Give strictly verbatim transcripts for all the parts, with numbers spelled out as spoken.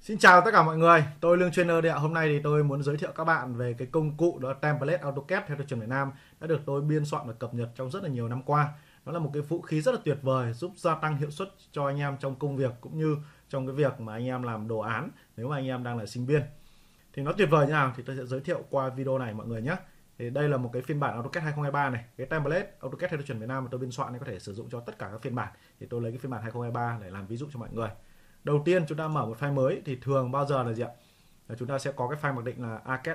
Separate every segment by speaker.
Speaker 1: Xin chào tất cả mọi người, tôi Lương Trainer đây ạ. Hôm nay thì tôi muốn giới thiệu các bạn về cái công cụ đó là Template AutoCAD theo tiêu chuẩn Việt Nam đã được tôi biên soạn và cập nhật trong rất là nhiều năm qua. Nó là một cái vũ khí rất là tuyệt vời giúp gia tăng hiệu suất cho anh em trong công việc cũng như trong cái việc mà anh em làm đồ án nếu mà anh em đang là sinh viên. Thì nó tuyệt vời như nào thì tôi sẽ giới thiệu qua video này mọi người nhé. Thì đây là một cái phiên bản AutoCAD hai không hai ba này, cái template AutoCAD theo tiêu chuẩn Việt Nam mà tôi biên soạn này có thể sử dụng cho tất cả các phiên bản. Thì tôi lấy cái phiên bản hai không hai ba để làm ví dụ cho mọi người. Đầu tiên chúng ta mở một file mới thì thường bao giờ là gì ạ? Là chúng ta sẽ có cái file mặc định là arcade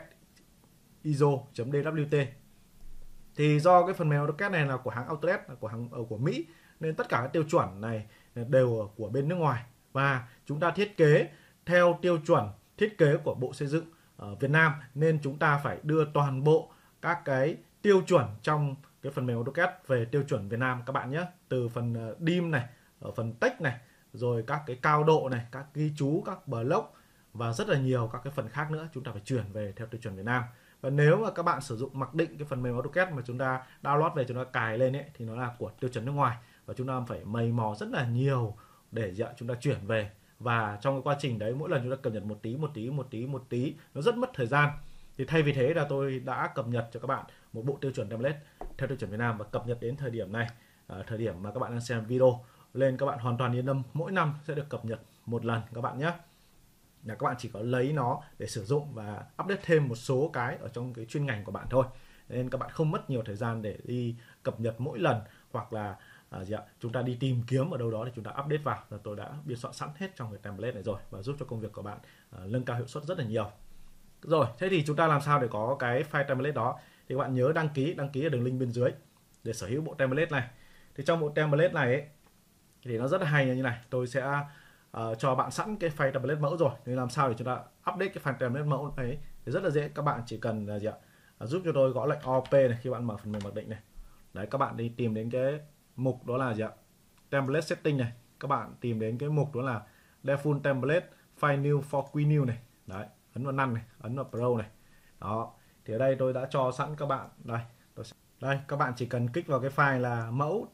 Speaker 1: iso.dwt. Thì do cái phần mềm AutoCAD này là của hãng Autodesk, là của hãng ở của Mỹ nên tất cả các tiêu chuẩn này đều ở của bên nước ngoài và chúng ta thiết kế theo tiêu chuẩn thiết kế của Bộ Xây dựng ở Việt Nam nên chúng ta phải đưa toàn bộ các cái tiêu chuẩn trong cái phần mềm AutoCAD về tiêu chuẩn Việt Nam các bạn nhé, từ phần dim này, ở phần text này, rồi các cái cao độ này, các ghi chú, các block và rất là nhiều các cái phần khác nữa chúng ta phải chuyển về theo tiêu chuẩn Việt Nam. Và nếu mà các bạn sử dụng mặc định cái phần mềm AutoCAD mà chúng ta download về chúng ta cài lên ấy thì nó là của tiêu chuẩn nước ngoài và chúng ta phải mày mò rất là nhiều để chúng ta chuyển về, và trong cái quá trình đấy mỗi lần chúng ta cập nhật một tí một tí một tí một tí nó rất mất thời gian. Thì thay vì thế là tôi đã cập nhật cho các bạn một bộ tiêu chuẩn template theo tiêu chuẩn Việt Nam và cập nhật đến thời điểm này, à, thời điểm mà các bạn đang xem video lên, các bạn hoàn toàn yên tâm mỗi năm sẽ được cập nhật một lần các bạn nhé. Là các bạn chỉ có lấy nó để sử dụng và update thêm một số cái ở trong cái chuyên ngành của bạn thôi, nên các bạn không mất nhiều thời gian để đi cập nhật mỗi lần hoặc là à, gì ạ? Chúng ta đi tìm kiếm ở đâu đó thì chúng ta update vào. Là tôi đã biên soạn sẵn hết trong cái template này rồi và giúp cho công việc của bạn à, nâng cao hiệu suất rất là nhiều. Rồi, thế thì chúng ta làm sao để có cái file template đó? Thì các bạn nhớ đăng ký, đăng ký ở đường link bên dưới để sở hữu bộ template này. Thì trong bộ template này ấy, thì nó rất là hay như này. Tôi sẽ uh, cho bạn sẵn cái file template mẫu rồi. Nên làm sao để chúng ta update cái file template mẫu ấy thì rất là dễ. Các bạn chỉ cần là gì ạ? Uh, giúp cho tôi gõ lệnh o pê này khi bạn mở phần mềm mặc định này. Đấy, các bạn đi tìm đến cái mục đó là gì ạ? Template setting này. Các bạn tìm đến cái mục đó là default template file new for QNew này. Đấy, ấn vào none này, ấn vào pro này. Đó. Thì ở đây tôi đã cho sẵn các bạn đây. Tôi sẽ... Đây, các bạn chỉ cần kích vào cái file là mẫu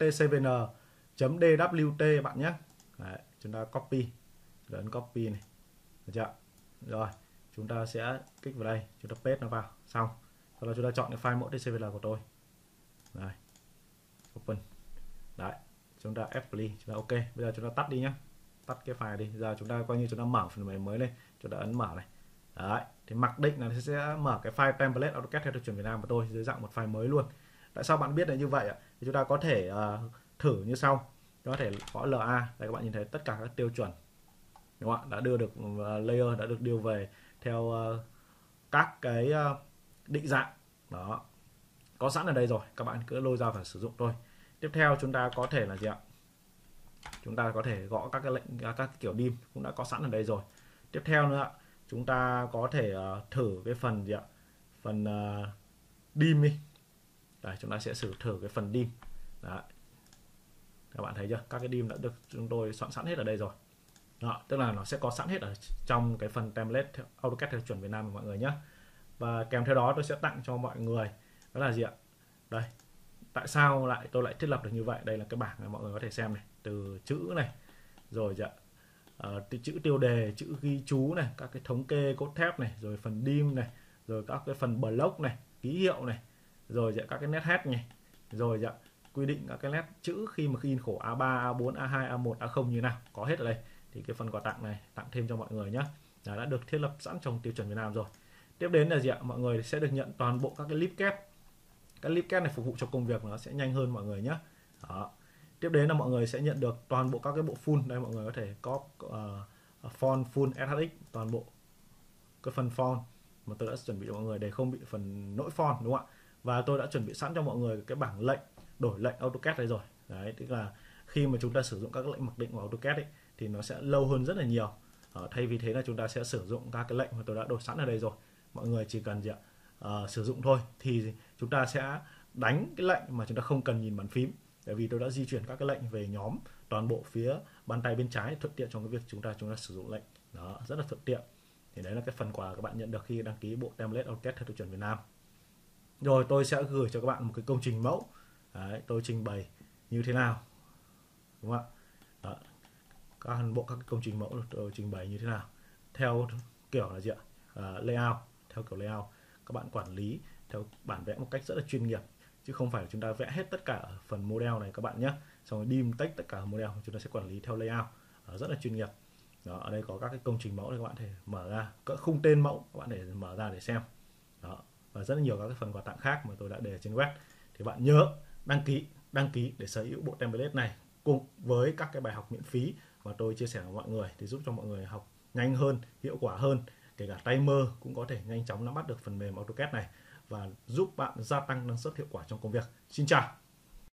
Speaker 1: tcvn.dwt bạn nhé. Đấy, chúng ta copy, rồi ấn copy này, được chưa? Rồi, chúng ta sẽ kích vào đây, chúng ta paste nó vào, xong. Sau đó chúng ta chọn cái file mẫu tcvn của tôi. Đây, open. Đấy, chúng ta apply, chúng ta ok. Bây giờ chúng ta tắt đi nhé, tắt cái file đi. Giờ chúng ta coi như chúng ta mở phần mềm mới lên, chúng ta ấn mở này. Đấy, thì mặc định là sẽ mở cái file template AutoCAD theo tiêu chuẩn Việt Nam của tôi dưới dạng một file mới luôn. Tại sao bạn biết là như vậy ạ? Thì chúng ta có thể uh, thử như sau. Có thể gõ lờ a, đây các bạn nhìn thấy tất cả các tiêu chuẩn, đúng không ạ? Đã đưa được uh, layer đã được điều về theo uh, các cái uh, định dạng đó, có sẵn ở đây rồi, các bạn cứ lôi ra và sử dụng thôi. Tiếp theo chúng ta có thể là gì ạ? Chúng ta có thể gõ các cái lệnh, các cái kiểu dim cũng đã có sẵn ở đây rồi. Tiếp theo nữa, chúng ta có thể uh, thử cái phần gì ạ? Phần uh, dim đi. Đây, chúng ta sẽ thử thử cái phần dim. Đấy. Các bạn thấy chưa? Các cái dim đã được chúng tôi soạn sẵn hết ở đây rồi. Đó, tức là nó sẽ có sẵn hết ở trong cái phần template AutoCAD theo chuẩn Việt Nam của mọi người nhé. Và kèm theo đó tôi sẽ tặng cho mọi người đó là gì ạ? Đây. Tại sao lại tôi lại thiết lập được như vậy? Đây là cái bảng này mọi người có thể xem này, từ chữ này, rồi gì ạ? Uh, chữ tiêu đề, chữ ghi chú này, các cái thống kê cốt thép này, rồi phần dim này, rồi các cái phần block này, ký hiệu này, rồi các cái nét head này, rồi dạ, quy định các cái nét chữ khi mà in khổ a ba, a bốn, a hai, a một, a không như nào, có hết ở đây. Thì cái phần quà tặng này tặng thêm cho mọi người nhé, đã, đã được thiết lập sẵn trong tiêu chuẩn Việt Nam rồi. Tiếp đến là gì ạ? Mọi người sẽ được nhận toàn bộ các cái clip kép. Các clip kép này phục vụ cho công việc nó sẽ nhanh hơn mọi người nhé. Đó. Tiếp đến là mọi người sẽ nhận được toàn bộ các cái bộ full. Đây mọi người có thể có uh, font full ét hát ích, toàn bộ cái phần font mà tôi đã chuẩn bị cho mọi người để không bị phần nỗi font, đúng không ạ? Và tôi đã chuẩn bị sẵn cho mọi người cái bảng lệnh đổi lệnh AutoCAD đây rồi. Đấy, tức là khi mà chúng ta sử dụng các lệnh mặc định của AutoCAD ấy, thì nó sẽ lâu hơn rất là nhiều. Ờ, thay vì thế là chúng ta sẽ sử dụng các cái lệnh mà tôi đã đổi sẵn ở đây rồi. Mọi người chỉ cần gì ạ? Uh, sử dụng thôi thì chúng ta sẽ đánh cái lệnh mà chúng ta không cần nhìn bàn phím. Bởi vì tôi đã di chuyển các cái lệnh về nhóm toàn bộ phía bàn tay bên trái, thuận tiện trong cái việc chúng ta chúng ta sử dụng lệnh. Đó, rất là thuận tiện. Thì đấy là cái phần quà các bạn nhận được khi đăng ký bộ template AutoCAD theo tiêu chuẩn Việt Nam. Rồi tôi sẽ gửi cho các bạn một cái công trình mẫu. Đấy, tôi trình bày như thế nào, đúng không ạ? Đó, các bộ các công trình mẫu tôi trình bày như thế nào. theo kiểu là gì ạ? À, layout, theo kiểu layout. Các bạn quản lý theo bản vẽ một cách rất là chuyên nghiệp, chứ không phải chúng ta vẽ hết tất cả ở phần model này các bạn nhé, xong rồi dim text tất cả model. Chúng ta sẽ quản lý theo layout à, rất là chuyên nghiệp. Đó, ở đây có các cái công trình mẫu để các bạn thể mở ra, cỡ khung tên mẫu các bạn để mở ra để xem. Đó, và rất là nhiều các cái phần quà tặng khác mà tôi đã để trên web. Thì bạn nhớ đăng ký đăng ký để sở hữu bộ template này cùng với các cái bài học miễn phí mà tôi chia sẻ với mọi người, thì giúp cho mọi người học nhanh hơn, hiệu quả hơn. Kể cả tay mơ cũng có thể nhanh chóng nắm bắt được phần mềm AutoCAD này và giúp bạn gia tăng năng suất hiệu quả trong công việc. Xin chào.